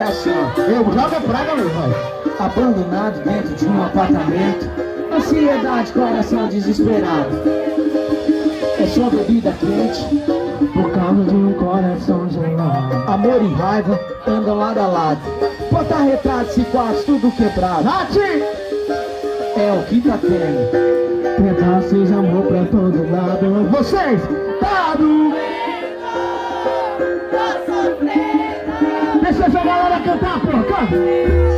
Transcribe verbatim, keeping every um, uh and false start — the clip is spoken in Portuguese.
Assim, ó, eu jogo praga, meu pai. Abandonado dentro de um apartamento, ansiedade, coração desesperado. É só bebida quente por causa de um coração gelado. Amor e raiva andam lado a lado. Porta-retratos e quartos tudo quebrado. É o que tá tendo. Pedaços de amor pra todo lado. Vocês, tá doendo, tô sofrendo. Deixa essa galera cantar, porra, canta.